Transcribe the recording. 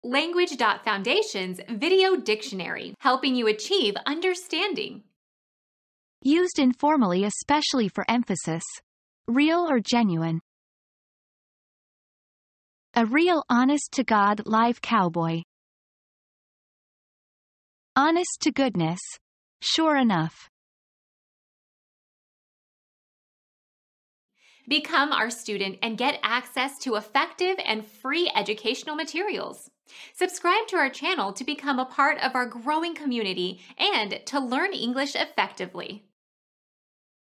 Language.Foundation's Video Dictionary, helping you achieve understanding. Used informally, especially for emphasis. Real or genuine. A real honest-to-God live cowboy. Honest to goodness. Sure enough. Become our student and get access to effective and free educational materials. Subscribe to our channel to become a part of our growing community and to learn English effectively.